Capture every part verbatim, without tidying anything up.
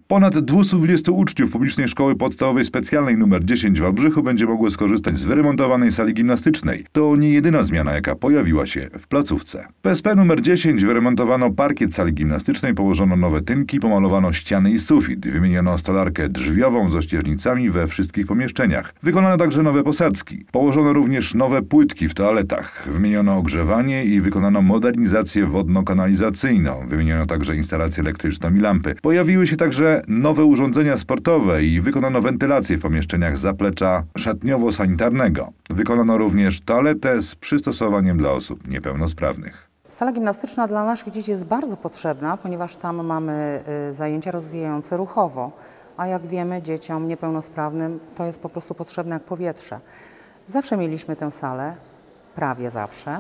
Ponad dwieście dwadzieścia uczniów Publicznej Szkoły Podstawowej Specjalnej nr dziesięć w Wałbrzychu będzie mogło skorzystać z wyremontowanej sali gimnastycznej. To nie jedyna zmiana, jaka pojawiła się w placówce. W P S P nr dziesięć wyremontowano parkiet sali gimnastycznej, położono nowe tynki, pomalowano ściany i sufit, wymieniono stolarkę drzwiową z ościeżnicami we wszystkich pomieszczeniach. Wykonano także nowe posadzki. Położono również nowe płytki w toaletach. Wymieniono ogrzewanie i wykonano modernizację wodno-kanalizacyjną. Wymieniono także instalację elektryczną i lampy. Pojawiły się także nowe urządzenia sportowe i wykonano wentylację w pomieszczeniach zaplecza szatniowo-sanitarnego. Wykonano również toaletę z przystosowaniem dla osób niepełnosprawnych. Sala gimnastyczna dla naszych dzieci jest bardzo potrzebna, ponieważ tam mamy zajęcia rozwijające ruchowo, a jak wiemy, dzieciom niepełnosprawnym to jest po prostu potrzebne jak powietrze. Zawsze mieliśmy tę salę, prawie zawsze,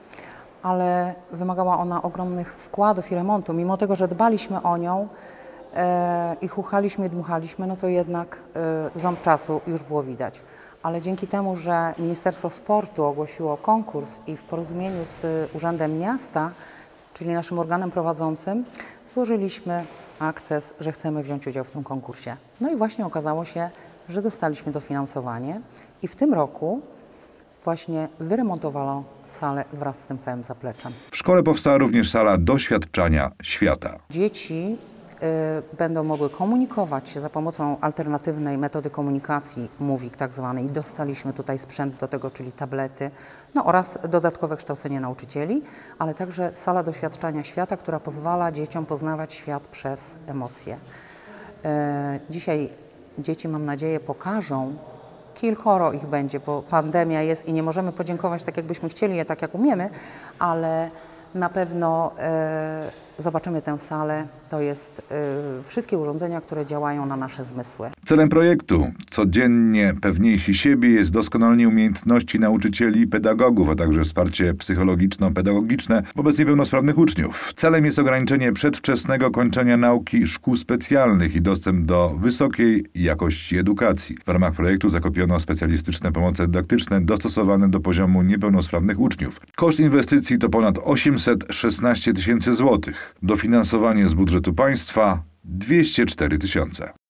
ale wymagała ona ogromnych wkładów i remontu. Mimo tego, że dbaliśmy o nią e, i chuchaliśmy i dmuchaliśmy, no to jednak e, ząb czasu już było widać. Ale dzięki temu, że Ministerstwo Sportu ogłosiło konkurs i w porozumieniu z Urzędem Miasta, czyli naszym organem prowadzącym, złożyliśmy akces, że chcemy wziąć udział w tym konkursie. No i właśnie okazało się, że dostaliśmy dofinansowanie i w tym roku właśnie wyremontowano salę wraz z tym całym zapleczem. W szkole powstała również sala doświadczania świata. Dzieci y, będą mogły komunikować się za pomocą alternatywnej metody komunikacji, mówik tak zwanej. Dostaliśmy tutaj sprzęt do tego, czyli tablety, no oraz dodatkowe kształcenie nauczycieli, ale także sala doświadczania świata, która pozwala dzieciom poznawać świat przez emocje. Y, dzisiaj dzieci, mam nadzieję, pokażą, kilkoro ich będzie, bo pandemia jest i nie możemy podziękować tak, jakbyśmy chcieli, je tak, jak umiemy, ale na pewno e, zobaczymy tę salę. To jest e, wszystkie urządzenia, które działają na nasze zmysły. Celem projektu Codziennie pewniejsi siebie jest doskonalenie umiejętności nauczycieli i pedagogów, a także wsparcie psychologiczno-pedagogiczne wobec niepełnosprawnych uczniów. Celem jest ograniczenie przedwczesnego kończenia nauki szkół specjalnych i dostęp do wysokiej jakości edukacji. W ramach projektu zakupiono specjalistyczne pomoce dydaktyczne dostosowane do poziomu niepełnosprawnych uczniów. Koszt inwestycji to ponad osiemset szesnaście tysięcy złotych. Dofinansowanie z budżetu państwa dwieście cztery tysiące.